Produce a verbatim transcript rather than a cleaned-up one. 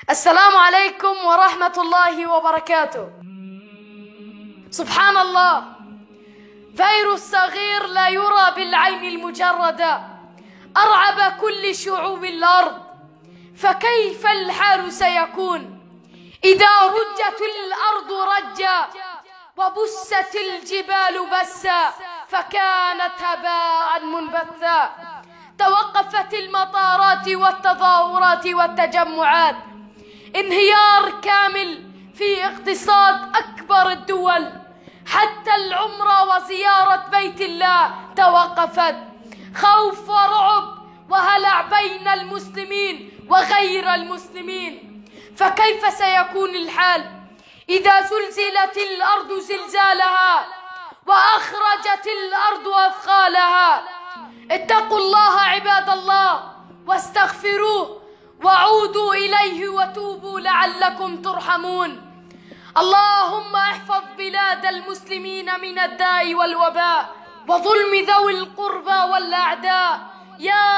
السلام عليكم ورحمة الله وبركاته. سبحان الله، فيروس صغير لا يرى بالعين المجردة أرعب كل شعوب الأرض، فكيف الحال سيكون إذا رجت الأرض رجا وبست الجبال بسا فكانت هباء منبثا؟ توقفت المطارات والتظاهرات والتجمعات، انهيار كامل في اقتصاد أكبر الدول، حتى العمرة وزيارة بيت الله توقفت. خوف ورعب وهلع بين المسلمين وغير المسلمين. فكيف سيكون الحال إذا زلزلت الأرض زلزالها وأخرجت الأرض أثقالها؟ اتقوا الله عباد الله واستغفروه وعودوا إليه وتوبوا لعلكم ترحمون. اللهم احفظ بلاد المسلمين من الداء والوباء وظلم ذوي القربى والأعداء يا